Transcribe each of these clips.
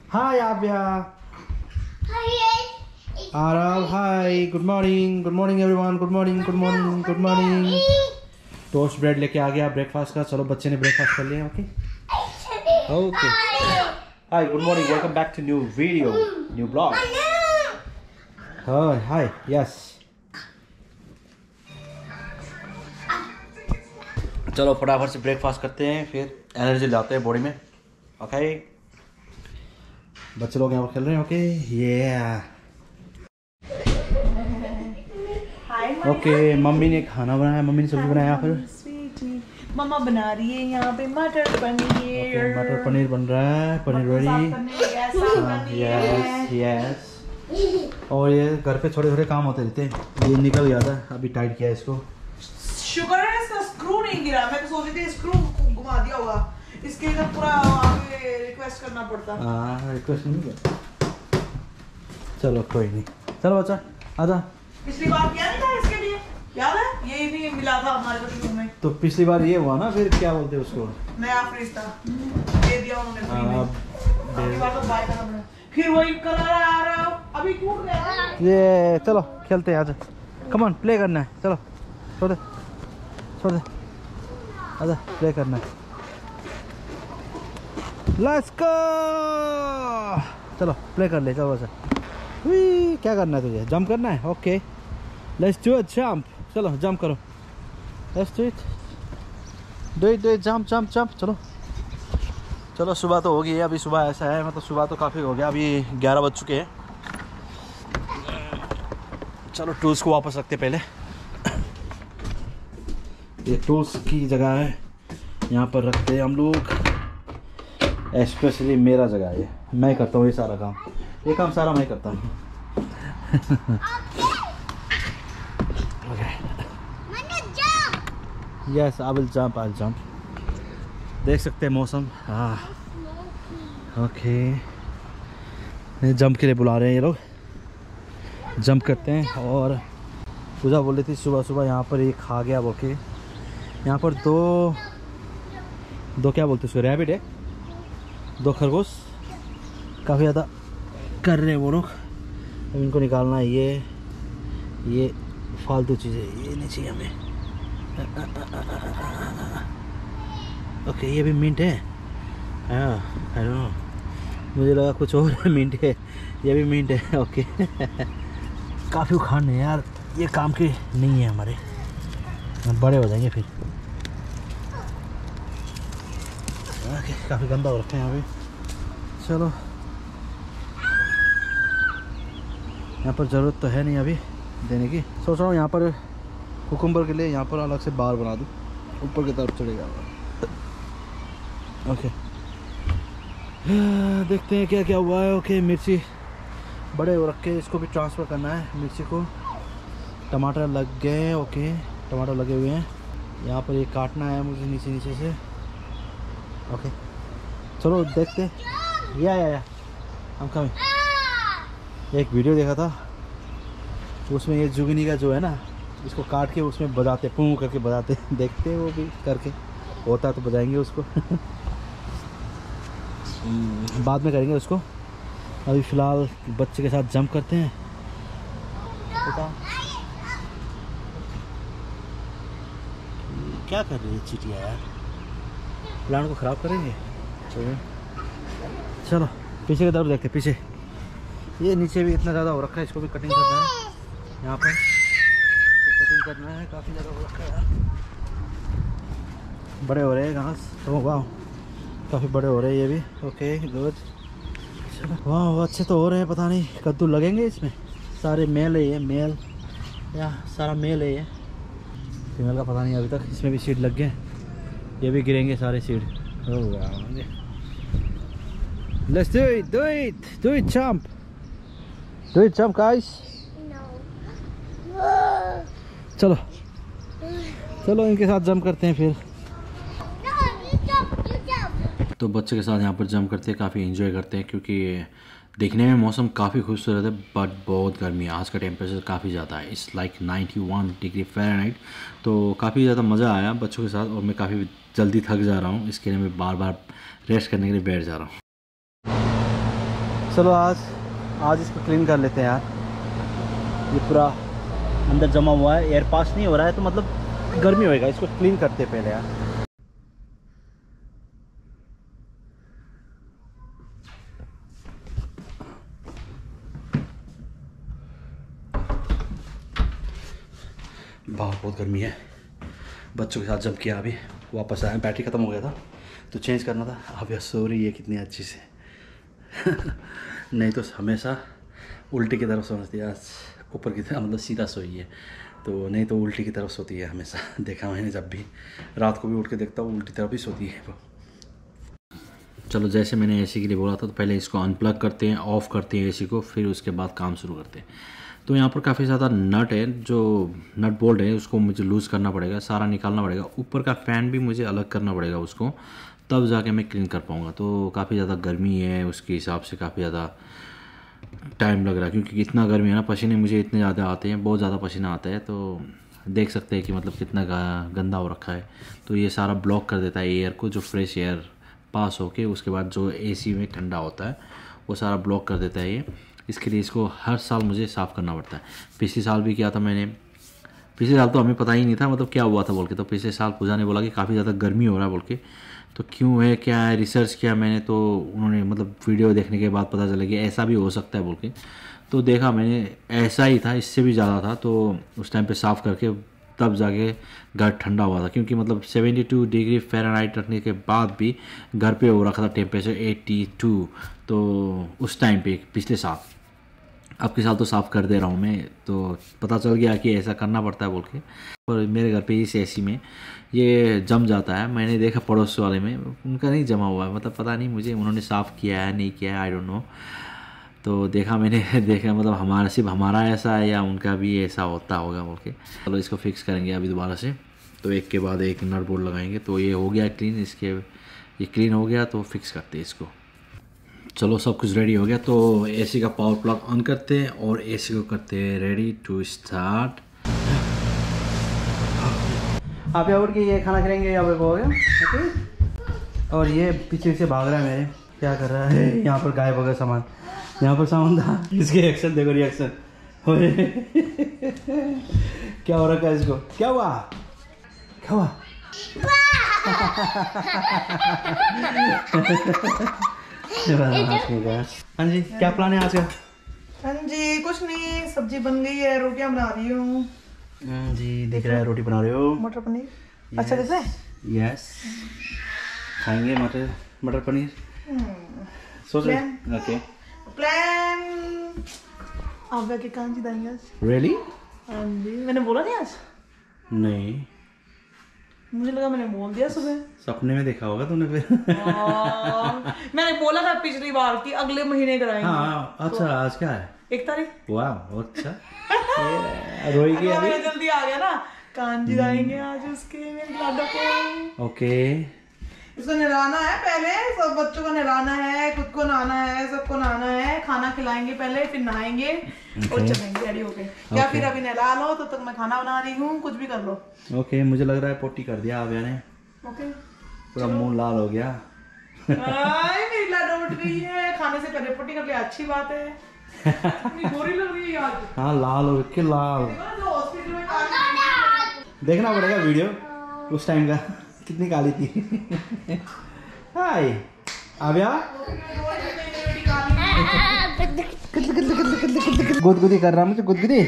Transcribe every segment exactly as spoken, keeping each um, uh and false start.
Hi Abya. Arav, hi. Good morning. Good morning everyone. Good morning. Good morning. Good morning. Toast bread लेके आ गया breakfast का। चलो बच्चे ने ब्रेकफास्ट कर लिया। Okay okay hi good morning, welcome back to new video, new blog. Hi hi yes चलो फटाफट से ब्रेकफास्ट करते हैं, फिर एनर्जी लाते हैं बॉडी में। ओके बच्चे लोग यहाँ पर खेल रहे हैं। ओके ये ओके मम्मी ने खाना बनाया, मम्मी ने सब्जी बनाया। यहाँ पर मम्मा बना रही है यहाँ पे मटर पनीर। okay, मटर पनीर बन रहा है, पनीर रेडी। यस यस और ये घर पे छोटे छोटे काम होते रहते हैं, ये निकल गया था, अभी टाइट किया है इसको। शुगर है इसका स्क्रू नहीं गिरा, मैं तो सोच रही थी स्क्रू घुमा दिया होगा, इसके लिए पूरा आगे रिक्वेस्ट करना पड़ता। हाँ रिक्वेस्ट नहीं किया, चलो कोई नहीं। चलो बच्चा आजा। पिछली बार किया नहीं था इसके लिए, याद है? ये नहीं मिला था हमारे को में। तो पिछली बार ये हुआ ना, फिर क्या बोलते हैं उसको, नया फ्रिज था, दे दिया उन्होंने फ्री में। अगली बार तो बाय करना पड़ा। फिर वही कलर आ रहा है, अभी टूट गया ये। चलो खेलते हैं, आजा कम ऑन, प्ले करना है। चलो छोड़ दे छोड़ दे, आजा प्ले करना है। लेट्स गो, चलो प्ले कर ले। चलो बच्चा क्या करना है तुझे, जंप करना है। Okay let's do it, jump. चलो जंप करो, let's do it, do it do it, jump jump jump. चलो चलो सुबह तो हो गई है, अभी सुबह ऐसा है, मतलब सुबह तो काफ़ी हो गया, अभी ग्यारह बज चुके हैं। चलो टूल्स को वापस रखते पहले। ये टूल्स की जगह है, यहाँ पर रखते हैं हम लोग। स्पेशली मेरा जगह है, मैं करता हूँ ये सारा काम, ये काम सारा मैं करता हूँ। Yes I will jump, I will jump. देख सकते हैं मौसम। हाँ ओके जंप के लिए बुला रहे हैं ये लोग, जंप करते हैं। और पूजा बोल रही थी सुबह सुबह यहाँ पर एक खा गया बोल के, यहाँ पर दो दो क्या बोलते हैं उसको, रैबिट है, दो खरगोश काफ़ी ज़्यादा कर रहे हैं वो लोग। अब इनको निकालना है, ये ये फालतू चीज़ें ये नहीं चाहिए हमें। ओके ये भी मिंट है, हाँ आई डोंट नो, मुझे लगा कुछ और है। मिंट है, ये भी मिंट है। ओके काफ़ी उखाड़ने यार, ये काम के नहीं है हमारे, बड़े हो जाएंगे फिर। ओके काफ़ी गंदा हो रखा है यहाँ पे। चलो यहाँ पर ज़रूरत तो है नहीं अभी देने की, सोच रहा हूँ यहाँ पर कुकुम्बर के लिए यहाँ पर अलग से बार बना दूँ, ऊपर की तरफ चढ़ेगा। ओके देखते हैं क्या क्या हुआ है। ओके मिर्ची बड़े हो रखे, इसको भी ट्रांसफ़र करना है मिर्ची को। टमाटर लग गए, ओके टमाटर लगे हुए हैं, यहाँ पर ये काटना है मुझे नीचे नीचे से। ओके चलो देखते हैं। या या या हम कमिंग। एक वीडियो देखा था, उसमें ये जुगनी का जो है ना, इसको काट के उसमें बजाते, पूं करके बजाते, देखते हैं वो भी करके, होता तो बजाएंगे उसको। बाद में करेंगे उसको, अभी फ़िलहाल बच्चे के साथ जंप करते हैं। पता क्या कर रही है चीटियाँ यार, प्लान को ख़राब करेंगे। चलो चलो पीछे की तरफ देखते, पीछे ये नीचे भी इतना ज़्यादा हो रखा है, इसको भी कटिंग करना है। यहाँ पर कटिंग करना है, काफ़ी ज़्यादा हो रखा है, बड़े हो रहे हैं घास। तो वाह काफ़ी बड़े हो रहे हैं ये भी। ओके गुड, चलो वाह अच्छे तो हो रहे हैं। पता नहीं कद्दू लगेंगे इसमें, सारे मेल है ये, मेल या सारा मेल है ये, फीमेल का पता नहीं अभी तक। इसमें भी सीड लग गए, ये भी गिरेंगे सारे seed. Let's do it, do it, do it, jump, do it, jump guys. चलो चलो इनके साथ जंप करते हैं फिर। तो बच्चे के साथ यहाँ पर जंप करते हैं, काफ़ी एंजॉय करते हैं, क्योंकि देखने में मौसम काफ़ी खूबसूरत है, बट बहुत गर्मी है। आज का टेम्परेचर काफ़ी ज़्यादा है, it's like ninety one degree Fahrenheit. तो काफ़ी ज़्यादा मज़ा आया बच्चों के साथ, और मैं काफ़ी जल्दी थक जा रहा हूँ, इसके लिए मैं बार बार रेस्ट करने के लिए बैठ जा रहा हूँ। चलो आज आज इसको क्लीन कर लेते हैं यार। ये पूरा अंदर जमा हुआ है, एयर पास नहीं हो रहा है तो मतलब गर्मी होएगा। इसको क्लीन करते हैं पहले यार। बाहर बहुत गर्मी है। बच्चों के साथ जंप किया, अभी वापस आया। बैटरी ख़त्म हो गया था तो चेंज करना था। अब यार सो रही है कितनी अच्छी से नहीं तो हमेशा उल्टी की तरफ सोती है। आज ऊपर की तरफ मतलब सीधा सोई है, तो नहीं तो उल्टी की तरफ सोती है हमेशा। देखा मैंने, जब भी रात को भी उठ के देखता हूँ उल्टी तरफ ही सोती है वो। चलो जैसे मैंने एसी के लिए बोला था, तो पहले इसको अनप्लग करते हैं, ऑफ़ करते हैं एसी को, फिर उसके बाद काम शुरू करते हैं। तो यहाँ पर काफ़ी ज़्यादा नट है, जो नट बोल्ट है उसको मुझे लूज़ करना पड़ेगा, सारा निकालना पड़ेगा। ऊपर का फ़ैन भी मुझे अलग करना पड़ेगा उसको, तब जाके मैं क्लीन कर पाऊँगा। तो काफ़ी ज़्यादा गर्मी है, उसके हिसाब से काफ़ी ज़्यादा टाइम लग रहा है, क्योंकि इतना गर्मी है ना, पसीने मुझे इतने ज़्यादा आते हैं, बहुत ज़्यादा पसीना आता है। तो देख सकते हैं कि मतलब कितना गंदा हो रखा है। तो ये सारा ब्लॉक कर देता है एयर को, जो फ्रेश एयर पास होके उसके बाद जो एसी में ठंडा होता है वो सारा ब्लॉक कर देता है ये। इसके लिए इसको हर साल मुझे साफ़ करना पड़ता है। पिछले साल भी किया था मैंने। पिछले साल तो हमें पता ही नहीं था मतलब क्या हुआ था बोल के। तो पिछले साल पूजा ने बोला कि काफ़ी ज़्यादा गर्मी हो रहा है बोल के, तो क्यों है क्या है, रिसर्च किया मैंने। तो उन्होंने मतलब वीडियो देखने के बाद पता चला कि ऐसा भी हो सकता है बोल के। तो देखा मैंने, ऐसा ही था, इससे भी ज़्यादा था। तो उस टाइम पे साफ़ करके तब जाके घर ठंडा हुआ था, क्योंकि मतलब बहत्तर डिग्री फ़ारेनहाइट रखने के बाद भी घर पे हो रखा था टेम्परेचर बयासी। तो उस टाइम पे पिछले साल, अब के साल तो साफ़ कर दे रहा हूँ मैं। तो पता चल गया कि ऐसा करना पड़ता है बोल के। और मेरे घर पे इस एसी में ये जम जाता है। मैंने देखा पड़ोस वाले में, उनका नहीं जमा हुआ है, मतलब पता नहीं मुझे उन्होंने साफ़ किया है नहीं किया है, आई डोंट नो। तो देखा मैंने देखा मतलब हमारा सिर्फ हमारा ऐसा है या उनका भी ऐसा होता होगा बोल के। चलो इसको फिक्स करेंगे अभी दोबारा से। तो एक के बाद एक नट बोल्ट लगाएंगे। तो ये हो गया क्लीन, इसके ये क्लीन हो गया तो फिक्स करते हैं इसको। चलो सब कुछ रेडी हो गया, तो एसी का पावर प्लग ऑन करते हैं और एसी को करते हैं रेडी टू स्टार्ट। आप यहाँ उठ के ये खाना खाएंगे, यहाँ पे हो गया ओके। और ये पीछे से भाग रहा है मेरे, क्या कर रहा है यहाँ पर, गायब हो गया सामान। यहाँ पर सामान था, इसके एक्शन देखो, रिएक्शन क्या हो रखा है इसको, क्या हुआ क्या हुआ हाँ जी, क्या प्लान है आज का? हाँ जी कुछ नहीं, सब्जी बन गई है, रोटियां बना रही हूँ। हाँ जी, दिख रहा है रोटी बना रहे हो। मटर पनीर अच्छा दिख रहा है। यस, खाएंगे मटर मटर पनीर। सोच रहे ओके प्लान आप के कांची दाएंगे आज। रियली? हाँ जी, मैंने बोला नहीं आज? नहीं, मुझे लगा मैंने बोल दिया सुबह। सपने में देखा होगा तूने फिर। मैंने बोला था पिछली बार कि अगले महीने कराएंगे। हाँ अच्छा, तो आज क्या है? एक तारीख। वाह अच्छा। रोएगी अभी, जल्दी आ गया ना। कांजी लाएंगे आज उसके मेरे लाडो को। ओके, इसको नहलाना है पहले, सब बच्चों को नहलाना है, खुद को नहाना है, सबको नहाना है, खाना खिलाएंगे पहले, फिर नहाएंगे और चलेंगे रेडी होके। या फिर अभी नहला लो तो तक मैं खाना बना रही हूँ, कुछ भी कर लो। ओके, मुझे लग रहा है पोटी कर दिया आव्या ने। ओके, पूरा मुंह लाल हो गया। मेरी लाडो उठ गई है, खाने से पहले पोटी कर लिया, अच्छी बात है। गोरी लग रही है आज। हाँ लाल हो के लाल। देखना पड़ेगा वीडियो उस टाइम का, कितनी काली थी। हाय आव्या, गुदगुदी कर रहा मुझे, गुदगुदी।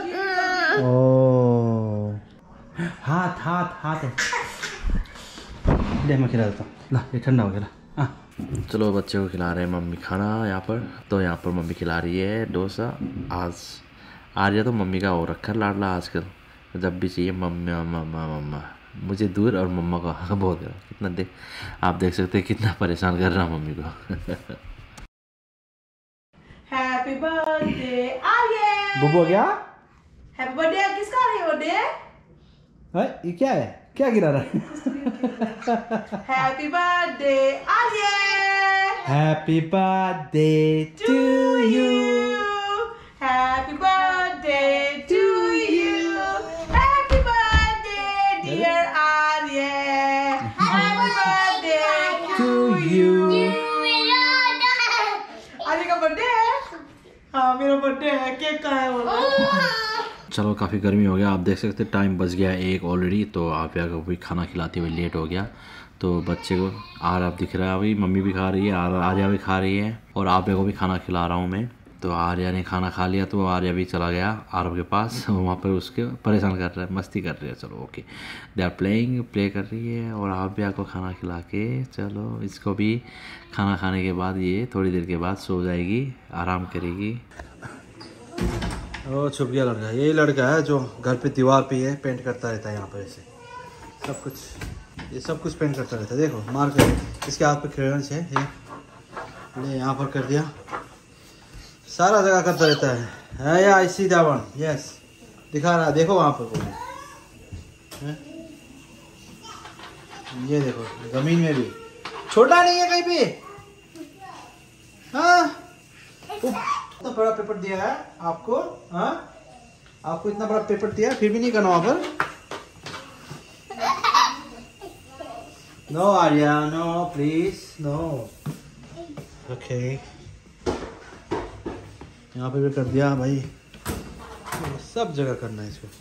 ओ हाथ हाथ हाथ है, दे मैं खिला देता हूँ। ला ये ठंडा हो गया। हाँ चलो बच्चे को खिला रहे हैं मम्मी खाना यहाँ पर। तो यहाँ पर मम्मी खिला रही है डोसा। आज आर्या तो मम्मी का हो रखा है लाडला आजकल, जब भी चाहिए मम्मा मम्मा मम्मा। मुझे दूर और मम्मा का बहुत है। कितना देख आप देख सकते हैं कितना परेशान कर रहा है मम्मी को। Happy birthday Arya. बुबू गया? हैप्पी बर्थडे किसका है बर्थडे? है ये क्या है, क्या गिरा रहा है? Happy birthday Arya. Happy birthday to you. Happy birthday to you. Happy birthday dear Arya. Happy birthday to you. Arya का बर्थडे है। हाँ मेरा बर्थडे है, केक कहाँ है बोल। चलो काफ़ी गर्मी हो गया, आप देख सकते हैं टाइम बच गया एक ऑलरेडी। तो आप यहाँ को भी खाना खिलाते हुए लेट हो गया। तो बच्चे को आर्या दिख रहा है, अभी मम्मी भी खा रही है, आर्या भी खा रही है और आप को भी खाना खिला रहा हूँ मैं। तो आर्या ने खाना खा लिया तो आर्या भी चला गया आरव के पास, वहाँ पर उसके परेशान कर रहा है, मस्ती कर रही है। चलो okay, they are playing, play कर रही है और आर्या को खाना खिला के चलो इसको भी खाना खाने के बाद ये थोड़ी देर के बाद सो जाएगी, आराम करेगी। ओ छुप गया लड़का, ये लड़का है जो घर पे दीवार पे है पेंट करता रहता है, यहाँ पर ऐसे सब कुछ, ये सब कुछ पेंट करता रहता है। देखो मार कर इसके हाथ पे खेलना है, ये ले यहाँ पर कर दिया, सारा जगह करता रहता है। है या I see that one, yes दिखा रहा है, देखो वहाँ पर बोले, ये देखो जमीन में भी छोटा नहीं है कहीं पे। हाँ इतना बड़ा पेपर दिया है आपको, हाँ आपको इतना बड़ा पेपर दिया फिर भी नहीं करना वहाँ पर। No Arya no please no. Okay यहाँ पे भी कर दिया भाई, सब जगह करना है इसको।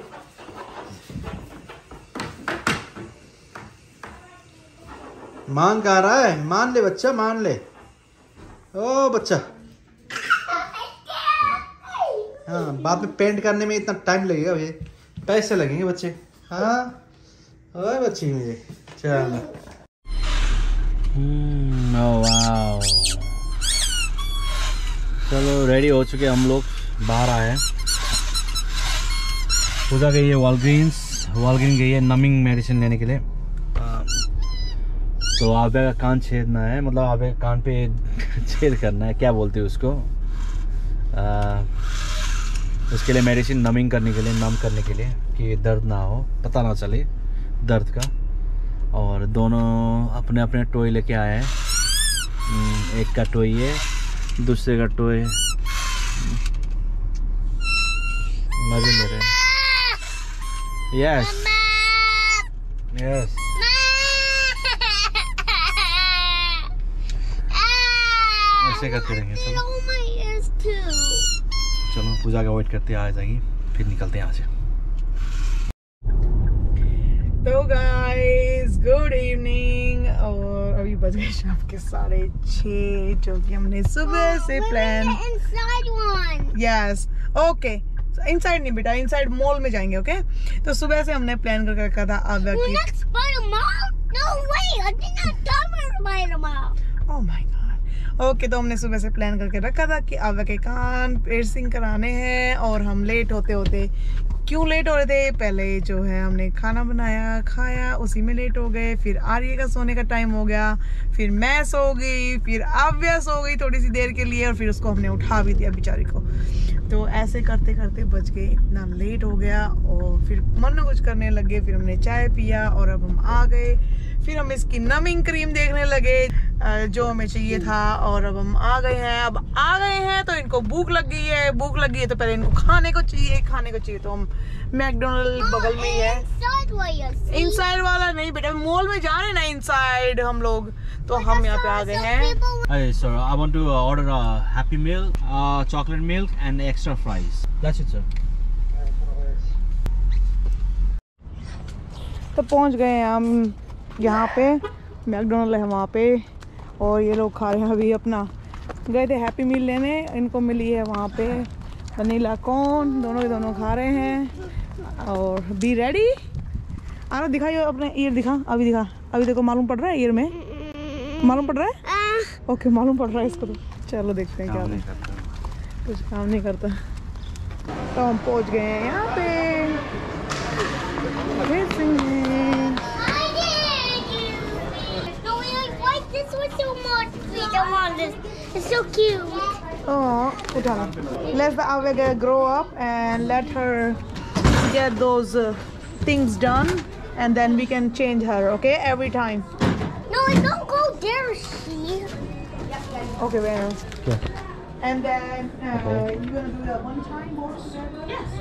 मान कहाँ रहा है, मान ले बच्चा, मान ले। ओ बच्चा हाँ, बाद में पेंट करने में इतना टाइम लगेगा भैया, पैसे लगेंगे बच्चे। हाँ ओए बच्ची मुझे चल। वाह चलो रेडी हो चुके हम लोग, बाहर आए हैं। पूजा गई है वॉलग्रीन्स, वॉलग्रीन गई है नमिंग मेडिसिन लेने के लिए। तो आप का कान छेदना है, मतलब आप कान पे छेद करना है, क्या बोलते हैं उसको, आ, उसके लिए मेडिसिन नमिंग करने के लिए, नम करने के लिए कि दर्द ना हो, पता ना चले दर्द का। और दोनों अपने अपने टॉय लेके आए हैं, एक का टॉय है, दूसरे का टॉय मजे ले रहे हैं। यस यस ऐसे करते रहेंगे। चलो चलो पूजा का वेट करते आ जाएगी, फिर निकलते हैं यहाँ से। तो गाइस गुड इवनिंग, और अभी बज गए शाम के साढ़े छः, जो कि हमने सुबह से प्लान। यस ओके, इनसाइड नहीं बेटा, इनसाइड मॉल में जाएंगे। Okay okay? तो सुबह से हमने प्लान करके रखा था आव्या की। Oh my God. ओके तो हमने सुबह से प्लान करके रखा था कि आव्या के कान पियर्सिंग कराने हैं, और हम लेट होते होते क्यों लेट हो रहे थे, पहले जो है हमने खाना बनाया खाया, उसी में लेट हो गए। फिर आर्य का सोने का टाइम हो गया, फिर मैं सो गई, फिर आव्या सो गई थोड़ी सी देर के लिए, और फिर उसको हमने उठा भी दिया बेचारी को। तो ऐसे करते करते बच गए, इतना लेट हो गया। और फिर मन कुछ करने लगे, फिर हमने चाय पिया और अब हम आ गए। फिर हम इसकी नमिंग क्रीम देखने लगे जो हमें चाहिए था, और अब हम आ गए हैं। अब आ गए हैं तो इनको भूख लग गई है, भूख लग गई है तो पहले इनको खाने को चाहिए, खाने को चाहिए। तो हम मैकडोनल्ड बगल में ही है, इनसाइड वाला नहीं बेटा, मॉल में जा रहे हैं ना इनसाइड हम लोग, तो हम यहाँ पे आ गए हैं। Hey sir, I want to order a Happy Meal, uh, chocolate milk and extra fries. That's it sir. तो पहुँच गए हैं हम यहाँ पे, मैकडोनल्ड है वहाँ पे, और ये लोग खा रहे हैं अभी अपना। गए थे हैप्पी मील लेने, इनको मिली है वहाँ पे वनीला कॉर्न, दोनों के दोनों खा रहे हैं। और बी रेडी, आना दिखाइए अपने ईयर, दिखा अभी, दिखा अभी, देखो मालूम पड़ रहा है ईयर में, मालूम पड़ रहा है। ओके मालूम पड़ रहा है इसको, तो चलो देखते हैं क्या नहीं करता, कुछ काम नहीं करता। तो हम पहुँच गए हैं यहाँ पे। It's so cute. Oh, Utana. Let the Avega grow up and let her get those uh, things done, and then we can change her, okay? Every time. No, don't go there, she. Okay, well. Okay. And then uh, Okay. you're gonna do that one time more together? Yes.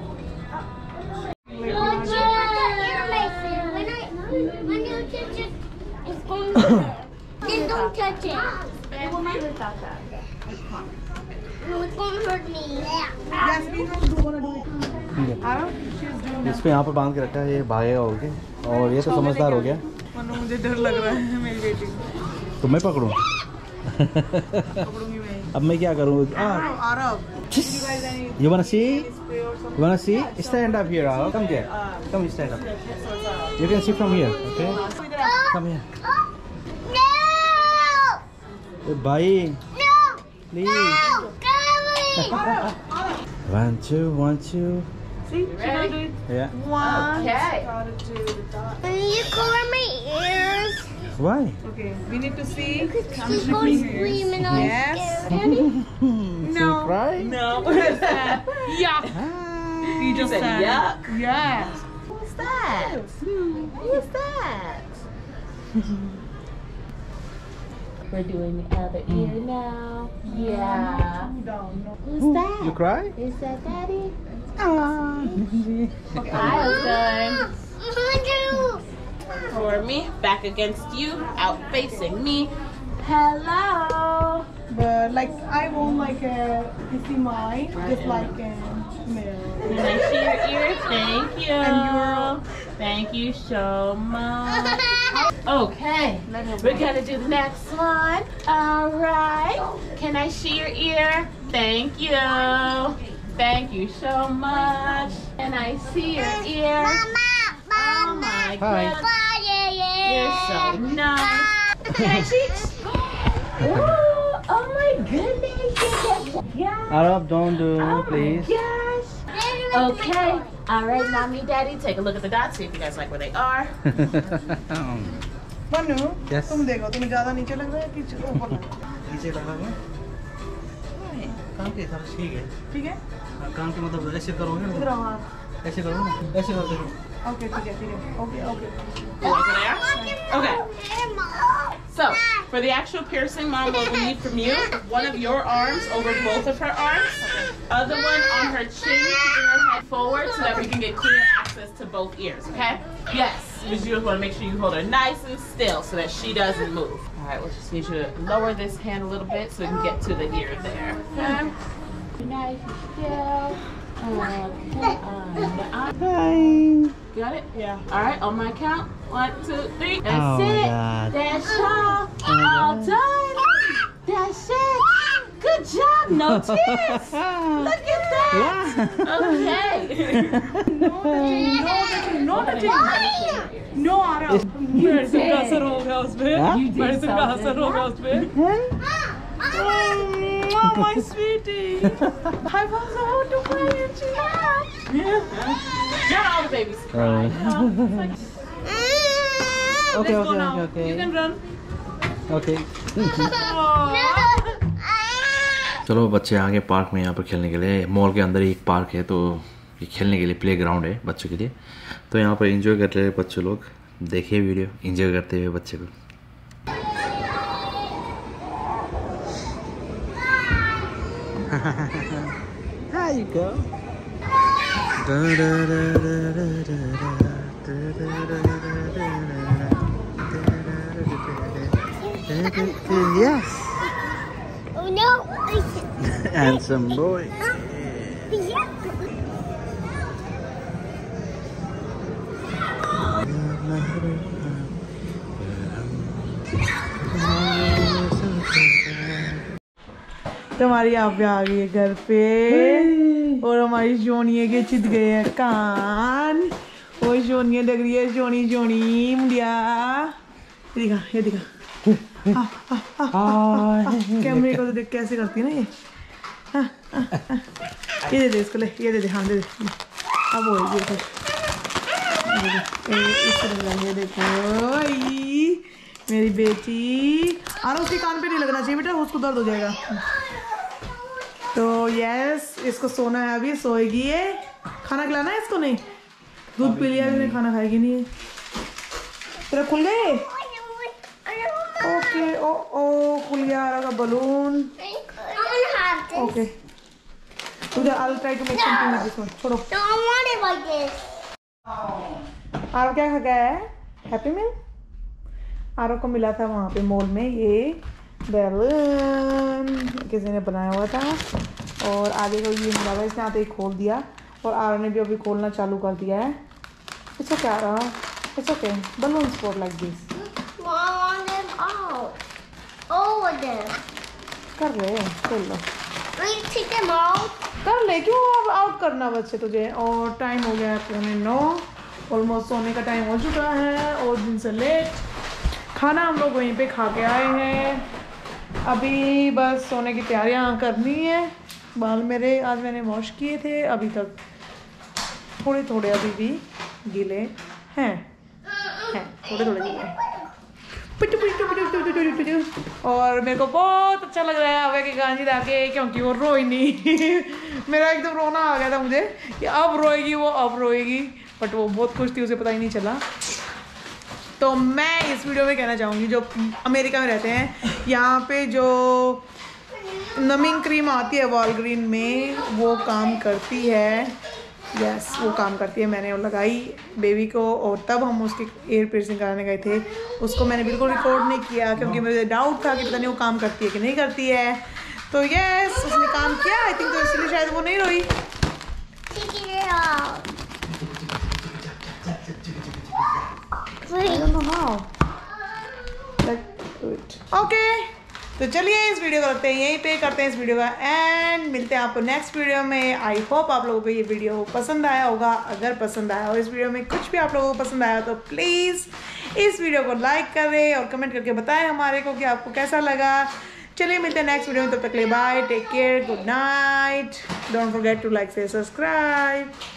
No, check out the ear mason. When I, when you touch it, it's going to. Then don't touch it. Who's going to hurt me? Yes, we know who's gonna do it. ठीक है, Aro, she's doing इसको यहाँ पर बांध के रखा है, ये भागेगा हो गया। और ये तो समझदार हो गया। मनु मुझे डर लग रहा है मेरी बेटी को। तो मैं पकड़ूँ? पकड़ूंगी मैं। अब मैं क्या करूँ? Arav. You wanna see? You wanna see? Stand up here, Arav. Come here. Come stand up. You can see from here, okay? Come here. No! Bye. No! Please. No! Gary! One, two, one, two. See, she gonna do it. Yeah. One. Okay. Gotta do that. Can you cover my ears? Why? Okay, we need to see. She's going to scream and I'm Yes. scared. No. Cry? No. What's that? Yuck. Ah. He just said said yuck? Yes. What's that? What's that? We're doing the other ear now. Yeah. Who's that? You cry? Is that Daddy? Ah. Hi, Oakland. Andrew! For me, back against you, out facing me. Hello. But like I won't like uh, you see mine just like um, mirror. Can I see your ear? Thank you. And your- Thank you so much. Okay, we're gonna do the next one. All right. Can I see your ear? Thank you. Thank you so much. Can I see your ear? Mama! Oh Mama! my Hi. goodness. Bye, yeah, yeah. You're so nice. Can I see? Ooh, oh my goodness. Yeah. Arav, don't do, Oh please. my gosh. Okay. All right, mommy, daddy, take a look at the dots. See if you guys like where they are. Manu, Yes. तुम देखो तुम्हें ज़्यादा नीचे लग रहा है कि ऊपर लग रहा नीचे लगा हुआ है? कान के हिसाब से ठीक है। है? ठीक है? कान के मतलब ऐसे करोगे इधर ना? आओ हाँ। ऐसे करो ना? ऐसे कर दो। ओके ठीक है ठीक है okay okay You like it there? Okay. So, for the actual piercing, Mom, what we need from you, one of your arms over both of her arms, other one on her chin to bring her head forward so that we can get clear access to both ears, okay? Yes, we just want to make sure you hold her nice and still so that she doesn't move. All right, we'll just need you to lower this hand a little bit so we can get to the ear there, okay? Nice and still. Okay. Hi. Got it? Yeah. All right, on my count. One, two, three. Oh That's my it. God. That's all. Oh my all God. done. That's it. Good job. No tears. Look at that. Okay. No touching no touching no आ रहा medicine का असर होगा उस पे हाँ? Medicine का असर होगा उस पे my sweetie I was about to cry and she laughed Not all the babies cry. Okay, let's go okay, now okay, okay. you can run Okay. Aww. चलो बच्चे आ गए पार्क में यहाँ पर खेलने के लिए। मॉल के अंदर ही एक पार्क है, तो ये खेलने के लिए प्ले ग्राउंड है बच्चों के लिए। तो यहाँ पर एंजॉय कर रहे हैं बच्चे लोग। देखिए वीडियो एंजॉय करते हुए बच्चे को। There you go. Yes. Oh no! Handsome boy. तुम्हारी आप आ गई है घर पे और हमारी जोनिया के चित गए हैं कान। वो जोनिया लग रही है जोनी जोनी मुंडिया। ये दिखा ये दिखा आ, आ, आ, आ, आ, कैमरे को तो देख कैसे करती है ना ये। आ, आ, आ, ये दे दे इसको, ले ये दे दे हाँ दे दे। अब वो ये देखो इस तरह ये देखो ई, मेरी बेटी। और उसके कान पे नहीं लगना चाहिए बेटा, उसको दर्द हो जाएगा। तो यस इसको सोना है, अभी सोएगी ये। खाना खिलाना है इसको? नहीं दूध पी लिया अभी, खाना खाएगी नहीं है। तेरा खुल गए? ओके ओ ओ खुल गया आरा का बलून। ओके तुझे I try to make something with this one. छोड़ो Don't want it like this. आरो क्या खा गया है? हैप्पी मील आरो को मिला था वहाँ पे मॉल में ये बैलून किसी ने बनाया हुआ था और आगे को ये मिला हुआ, इसने आते ही खोल दिया और आरा ने भी अभी खोलना चालू कर दिया है। It's okay Aara, it's okay, balloons for like this. want them out. All of them. कर ले, खोल लो, Will you take them out? कर ले, क्यों अब आउट करना बच्चे तुझे। और टाइम हो गया है पौने नौ, ऑलमोस्ट सोने का टाइम हो चुका है और दिन से लेट। खाना हम लोग वहीं पे खा के आए हैं, अभी बस सोने की तैयारियां करनी है। बाल मेरे आज मैंने वॉश किए थे, अभी तक थोड़े थोड़े अभी भी गीले हैं हैं थोड़े थोड़े गीले हैं। पिटू पिटू पिटू पिटू पिटू पिटू। और मेरे को बहुत अच्छा लग रहा है आवे की कांजी लाके, क्योंकि वो रोई नहीं मेरा एकदम रोना आ गया था मुझे कि अब रोएगी वो, अब रोएगी, बट वो बहुत खुश थी, उसे पता ही नहीं चला। तो मैं इस वीडियो में कहना चाहूँगी, जो अमेरिका में रहते हैं, यहाँ पे जो नमिंग क्रीम आती है वॉलग्रीन में, वो काम करती है। यस yes, वो काम करती है। मैंने वो लगाई बेबी को और तब हम उसकी एयर पियर्सिंग कराने गए थे। उसको मैंने बिल्कुल रिकॉर्ड नहीं किया क्योंकि मुझे डाउट था कि पता नहीं वो काम करती है कि नहीं करती है। तो यस yes, उसने काम किया आई थिंक, तो इसलिए शायद वो नहीं रोई। Take it out. I don't know how. Let's do it. Okay. तो चलिए इस वीडियो को रखते हैं यहीं पे, करते हैं इस वीडियो का एंड, मिलते हैं आपको नेक्स्ट वीडियो में। आई होप आप लोगों को ये वीडियो पसंद आया होगा। अगर पसंद आया हो इस वीडियो में कुछ भी आप लोगों को पसंद आया तो प्लीज़ इस वीडियो को लाइक करें और कमेंट करके बताएं हमारे को कि आपको कैसा लगा। चलिए मिलते हैं नेक्स्ट वीडियो में, तब तक ले bye, take care, good night, don't forget to like से सब्सक्राइब।